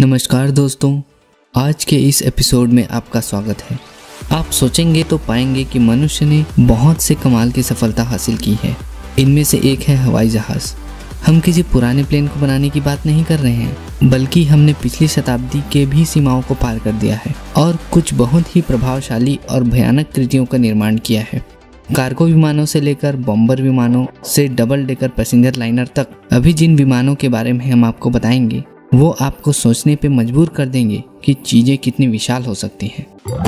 नमस्कार दोस्तों, आज के इस एपिसोड में आपका स्वागत है। आप सोचेंगे तो पाएंगे कि मनुष्य ने बहुत से कमाल की सफलता हासिल की है। इनमें से एक है हवाई जहाज़। हम किसी पुराने प्लेन को बनाने की बात नहीं कर रहे हैं, बल्कि हमने पिछली शताब्दी के भी सीमाओं को पार कर दिया है और कुछ बहुत ही प्रभावशाली और भयानक कृतियों का निर्माण किया है। कार्गो विमानों से लेकर बॉम्बर विमानों से डबल डेकर पैसेंजर लाइनर तक, अभी जिन विमानों के बारे में हम आपको बताएंगे वो आपको सोचने पे मजबूर कर देंगे कि चीजें कितनी विशाल हो सकती हैं।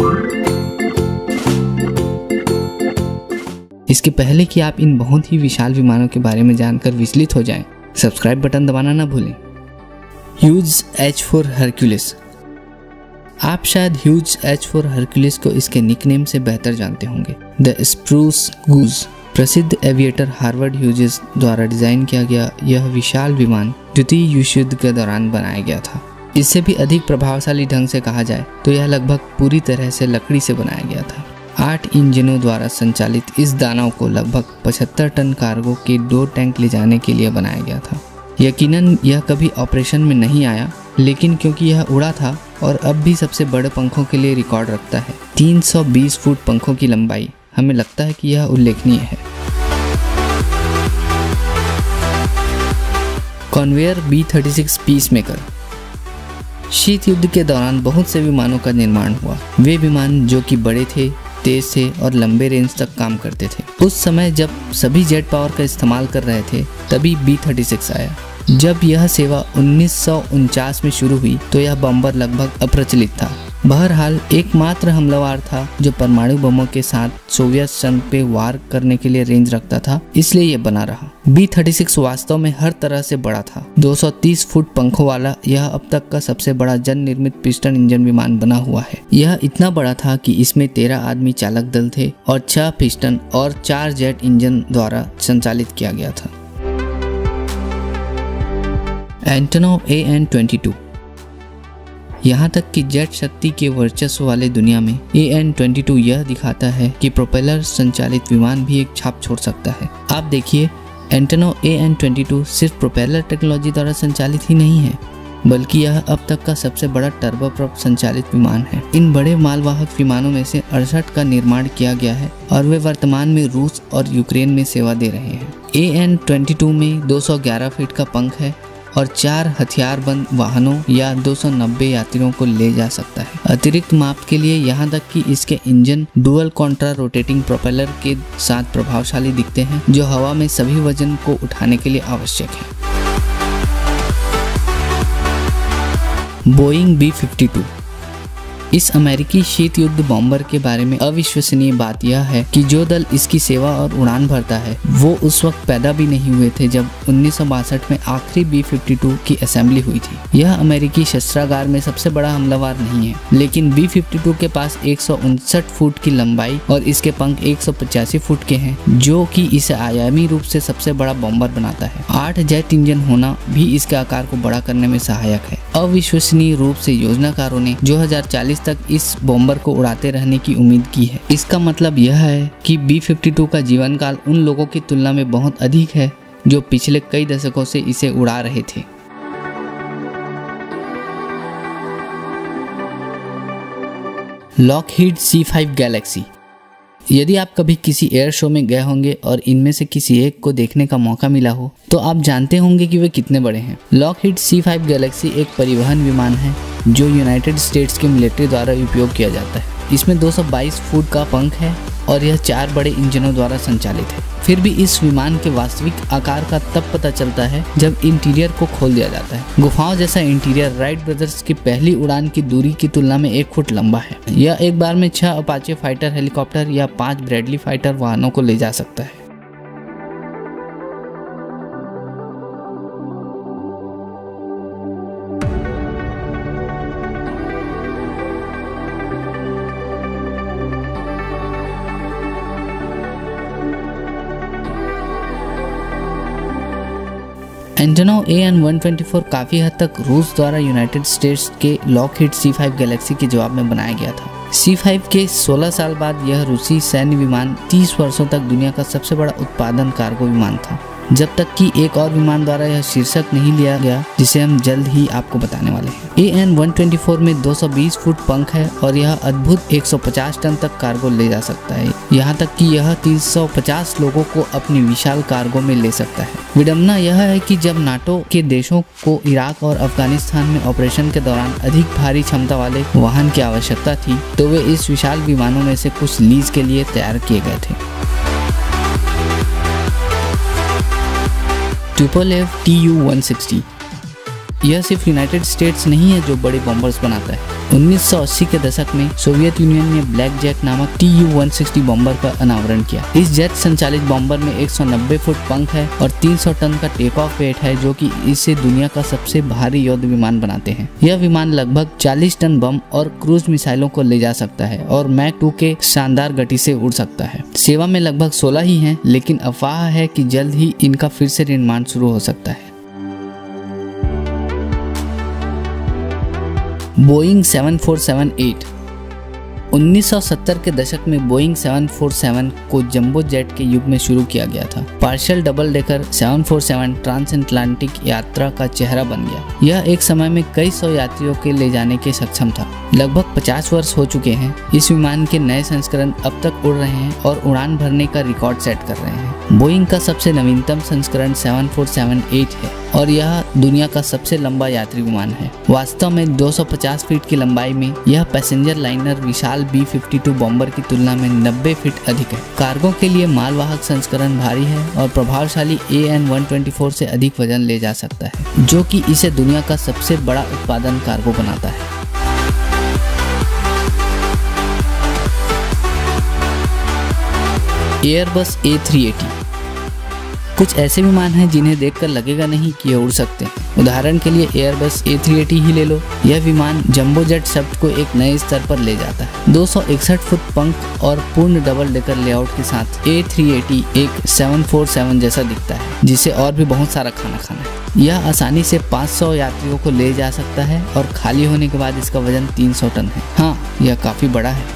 इसके पहले कि आप इन बहुत ही विशाल विमानों के बारे में जानकर विचलित हो जाएं, सब्सक्राइब बटन दबाना ना भूलें। Hughes H-4 Hercules. आप शायद ह्यूज H-4 हरक्यूलिस को इसके निकनेम से बेहतर जानते होंगे, द स्प्रूस गूज। प्रसिद्ध एविएटर हार्वर्ड ह्यूजेस द्वारा डिजाइन किया गया यह विशाल विमान द्वितीय विश्व युद्ध के दौरान बनाया गया था। इससे भी अधिक प्रभावशाली ढंग से कहा जाए तो यह लगभग पूरी तरह से लकड़ी से बनाया गया था। 8 इंजनों द्वारा संचालित इस दानव को लगभग 75 टन कार्गो के 2 टैंक ले जाने के लिए बनाया गया था। यकीनन यह कभी ऑपरेशन में नहीं आया, लेकिन क्योंकि यह उड़ा था और अब भी सबसे बड़े पंखों के लिए रिकॉर्ड रखता है, 320 फुट पंखों की लंबाई, हमें लगता है कि यह उल्लेखनीय है। Convair B-36 peacemaker. शीत युद्ध के दौरान बहुत से विमानों का निर्माण हुआ। वे विमान जो कि बड़े थे, तेज थे और लंबे रेंज तक काम करते थे। उस समय जब सभी जेट पावर का इस्तेमाल कर रहे थे, तभी B-36 आया। जब यह सेवा 1949 में शुरू हुई तो यह बम्बर लगभग अप्रचलित था। बहरहाल एकमात्र हमलावर था जो परमाणु बमों के साथ सोवियत संघ पे वार करने के लिए रेंज रखता था, इसलिए यह बना रहा। B-36 वास्तव में हर तरह से बड़ा था। 230 फुट पंखों वाला यह अब तक का सबसे बड़ा जन निर्मित पिस्टन इंजन विमान बना हुआ है। यह इतना बड़ा था कि इसमें 13 आदमी चालक दल थे और 6 पिस्टन और 4 जेट इंजन द्वारा संचालित किया गया था। Antonov AN-22। यहाँ तक कि जेट शक्ति के वर्चस्व वाले दुनिया में AN-22 यह दिखाता है कि प्रोपेलर संचालित विमान भी एक छाप छोड़ सकता है। आप देखिए, एंटोनोव AN-22 सिर्फ प्रोपेलर टेक्नोलॉजी द्वारा संचालित ही नहीं है, बल्कि यह अब तक का सबसे बड़ा टर्बोप्रॉप संचालित विमान है। इन बड़े मालवाहक विमानों में से 68 का निर्माण किया गया है और वे वर्तमान में रूस और यूक्रेन में सेवा दे रहे हैं। AN-22 में 211 फीट का पंख है और 4 हथियारबंद वाहनों या 290 यात्रियों को ले जा सकता है। अतिरिक्त माप के लिए यहाँ तक कि इसके engine dual contra rotating propeller के साथ प्रभावशाली दिखते हैं, जो हवा में सभी वजन को उठाने के लिए आवश्यक है। Boeing B-52। इस अमेरिकी शीत युद्ध बॉम्बर के बारे में अविश्वसनीय बात यह है कि जो दल इसकी सेवा और उड़ान भरता है वो उस वक्त पैदा भी नहीं हुए थे जब 1962 में आखिरी B-52 की असेंबली हुई थी। यह अमेरिकी शस्त्रागार में सबसे बड़ा हमलावर नहीं है, लेकिन B-52 के पास 159 फुट की लंबाई और इसके पंख 185 फुट के हैं, जो कि इसे आयामी रूप से सबसे बड़ा बॉम्बर बनाता है। 8 जेट इंजन होना भी इसके आकार को बड़ा करने में सहायक है। अविश्वसनीय रूप से योजनाकारों ने 2040 तक इस बॉम्बर को उड़ाते रहने की उम्मीद की है। इसका मतलब यह है कि B-52 का जीवन काल उन लोगों की तुलना में बहुत अधिक है जो पिछले कई दशकों से इसे उड़ा रहे थे। Lockheed C-5 galaxy. यदि आप कभी किसी एयर शो में गए होंगे और इनमें से किसी एक को देखने का मौका मिला हो तो आप जानते होंगे कि वे कितने बड़े हैं। लॉकहीड C-5 गैलेक्सी एक परिवहन विमान है जो यूनाइटेड स्टेट्स की मिलिट्री द्वारा उपयोग किया जाता है। इसमें 222 फुट का पंख है और यह 4 बड़े इंजनों द्वारा संचालित है। फिर भी इस विमान के वास्तविक आकार का तब पता चलता है जब इंटीरियर को खोल दिया जाता है। गुफाओं जैसा इंटीरियर राइट ब्रदर्स की पहली उड़ान की दूरी की तुलना में 1 फुट लंबा है। यह एक बार में 6 अपाचे फाइटर हेलीकॉप्टर या 5 ब्रैडली फाइटर वाहनों को ले जा सकता है। एंटोनोव AN-124 काफ़ी हद तक रूस द्वारा यूनाइटेड स्टेट्स के लॉकहीड C-5 गैलेक्सी के जवाब में बनाया गया था। C-5 के 16 साल बाद यह रूसी सैन्य विमान 30 वर्षों तक दुनिया का सबसे बड़ा उत्पादन कार्गो विमान था। जब तक कि एक और विमान द्वारा यह शीर्षक नहीं लिया गया, जिसे हम जल्द ही आपको बताने वाले हैं। AN-124 में 220 फुट पंख है और यह अद्भुत 150 टन तक कार्गो ले जा सकता है। यहाँ तक कि यह 350 लोगों को अपनी विशाल कार्गो में ले सकता है। विडंबना यह है कि जब नाटो के देशों को इराक और अफगानिस्तान में ऑपरेशन के दौरान अधिक भारी क्षमता वाले वाहन की आवश्यकता थी, तो वे इस विशाल विमानों में से कुछ लीज के लिए तैयार किए गए थे। Tupolev Tu-160 यह सिर्फ यूनाइटेड स्टेट्स नहीं है जो बड़े बॉम्बर्स बनाता है। 1980 के दशक में सोवियत यूनियन ने ब्लैक जैक नामक Tu-160 बॉम्बर का अनावरण किया। इस जेट संचालित बॉम्बर में 190 फुट पंख है और 300 टन का टेक ऑफ वेट है, जो कि इसे दुनिया का सबसे भारी युद्ध विमान बनाते हैं। यह विमान लगभग 40 टन बम और क्रूज मिसाइलों को ले जा सकता है और मैक 2 के शानदार गति से उड़ सकता है। सेवा में लगभग 16 ही हैं, लेकिन अफवाह है कि जल्द ही इनका फिर से निर्माण शुरू हो सकता है। बोइंग 747-8 1970 के दशक में बोइंग 747 को जंबो जेट के युग में शुरू किया गया था। Partial double decker 747 trans Atlantic यात्रा का चेहरा बन गया। यह एक समय में कई सौ यात्रियों के ले जाने के सक्षम था। लगभग 50 वर्ष हो चुके हैं। इस विमान के नए संस्करण अब तक उड़ रहे हैं और उड़ान भरने का रिकॉर्ड सेट कर रहे हैं। बोइंग का सबसे नवीनतम संस्करण 747-8 है और यह दुनिया का सबसे लंबा यात्री विमान है। वास्तव में 250 फीट की लंबाई में यह पैसेंजर लाइनर विशाल B-52 बॉम्बर की तुलना में 90 फीट अधिक है। कार्गो के लिए मालवाहक संस्करण भारी है और प्रभावशाली AN-124 से अधिक वजन ले जा सकता है, जो कि इसे दुनिया का सबसे बड़ा उत्पादन कार्गो बनाता है। एयरबस A380 कुछ ऐसे विमान हैं जिन्हें देखकर लगेगा नहीं कि ये उड़ सकते हैं। उदाहरण के लिए एयरबस A380 ही ले लो। यह विमान जंबो जेट शब्द को एक नए स्तर पर ले जाता है। 261 फुट पंख और पूर्ण डबल डेकर लेआउट के साथ A380 एक 747 जैसा दिखता है, जिसे और भी बहुत सारा खाना खाना है। यह आसानी से 500 यात्रियों को ले जा सकता है और खाली होने के बाद इसका वजन 300 टन है। हाँ, यह काफी बड़ा है।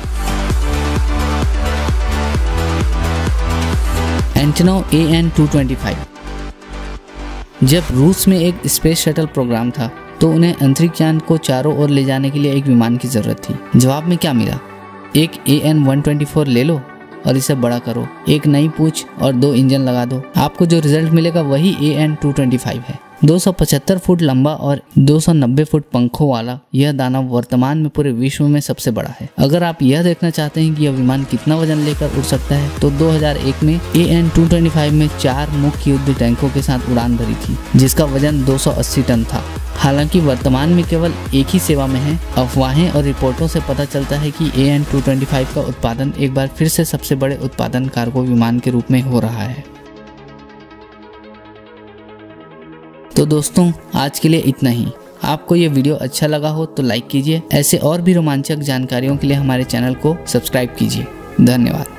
एंटोनोव AN-225 जब रूस में एक स्पेस शटल प्रोग्राम था, तो उन्हें अंतरिक्ष यान को चारों ओर ले जाने के लिए एक विमान की जरूरत थी। जवाब में क्या मिला? एक AN-124 ले लो और इसे बड़ा करो, एक नई पूंछ और 2 इंजन लगा दो। आपको जो रिजल्ट मिलेगा वही AN-225 है। 275 फुट लंबा और 290 फुट पंखों वाला यह दानव वर्तमान में पूरे विश्व में सबसे बड़ा है। अगर आप यह देखना चाहते हैं कि यह विमान कितना वजन लेकर उड़ सकता है, तो 2001 में AN-225 में 4 मुख्य युद्ध टैंकों के साथ उड़ान भरी थी, जिसका वजन 280 टन था। हालांकि वर्तमान में केवल एक ही सेवा में है। अफवाहें और रिपोर्टों से पता चलता है कि AN-225 का उत्पादन एक बार फिर से सबसे बड़े उत्पादन कार्गो विमान के रूप में हो रहा है। तो दोस्तों, आज के लिए इतना ही। आपको ये वीडियो अच्छा लगा हो तो लाइक कीजिए। ऐसे और भी रोमांचक जानकारियों के लिए हमारे चैनल को सब्सक्राइब कीजिए। धन्यवाद।